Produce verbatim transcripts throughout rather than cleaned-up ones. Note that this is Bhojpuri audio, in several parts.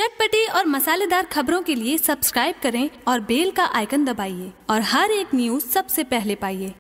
चटपटी और मसालेदार खबरों के लिए सब्सक्राइब करें और बेल का आइकन दबाइए और हर एक न्यूज सबसे पहले पाइए।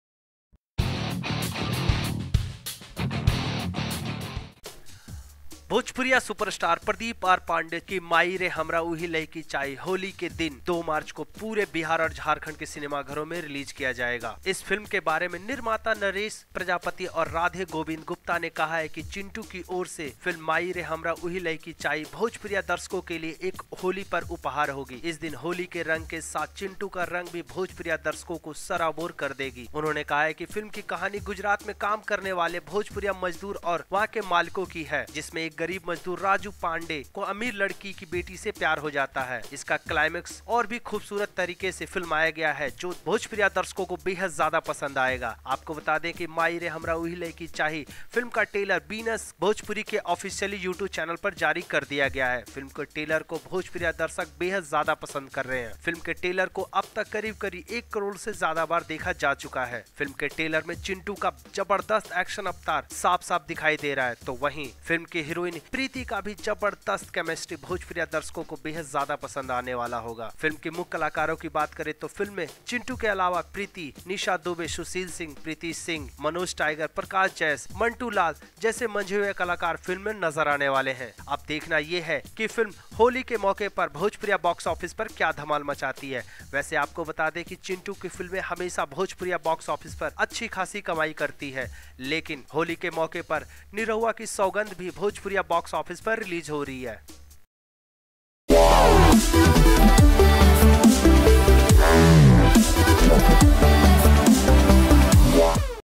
भोजपुरिया सुपरस्टार प्रदीप आर पांडे की माई रे हमरा उही लड़की चाही होली के दिन दो मार्च को पूरे बिहार और झारखंड के सिनेमाघरों में रिलीज किया जाएगा। इस फिल्म के बारे में निर्माता नरेश प्रजापति और राधे गोविंद गुप्ता ने कहा है कि चिंटू की ओर से फिल्म माई रे हमरा उही लड़की चाही भोजपुरिया दर्शकों के लिए एक होली पर उपहार होगी। इस दिन होली के रंग के साथ चिंटू का रंग भी भोजपुरिया दर्शकों को सराबोर कर देगी। उन्होंने कहा है कि फिल्म की कहानी गुजरात में काम करने वाले भोजपुरिया मजदूर और वहाँ के मालिकों की है, जिसमें एक गरीब मजदूर राजू पांडे को अमीर लड़की की बेटी से प्यार हो जाता है। इसका क्लाइमेक्स और भी खूबसूरत तरीके से फिल्माया गया है जो भोजपुरिया दर्शकों को बेहद ज्यादा पसंद आएगा। आपको बता दें कि माई रे हमरा उही लड़की चाही फिल्म का ट्रेलर बीनस भोजपुरी के ऑफिशियली यूट्यूब चैनल पर जारी कर दिया गया है। फिल्म के ट्रेलर को भोजपुरिया दर्शक बेहद ज्यादा पसंद कर रहे हैं। फिल्म के ट्रेलर को अब तक करीब करीब एक करोड़ से ज्यादा बार देखा जा चुका है। फिल्म के ट्रेलर में चिंटू का जबरदस्त एक्शन अवतार साफ साफ दिखाई दे रहा है, तो वहीं फिल्म की हीरोइन प्रीति का भी जबरदस्त केमिस्ट्री भोजपुरिया दर्शकों को बेहद ज्यादा पसंद आने वाला होगा। फिल्म के मुख्य कलाकारों की बात करें तो फिल्म में चिंटू के अलावा प्रीति, निशा दुबे, सुशील सिंह, प्रीति सिंह, मनोज टाइगर, प्रकाश जैस, मंटू लाल जैसे मंझे हुए कलाकार फिल्म में नजर आने वाले हैं। अब देखना ये है कि फिल्म होली के मौके पर भोजपुरिया बॉक्स ऑफिस पर क्या धमाल मचाती है। वैसे आपको बता दें कि चिंटू की फिल्में हमेशा भोजपुरिया बॉक्स ऑफिस पर अच्छी खासी कमाई करती है, लेकिन होली के मौके पर निरहुआ की सौगंध भी भोजपुरिया बॉक्स ऑफिस पर रिलीज हो रही है।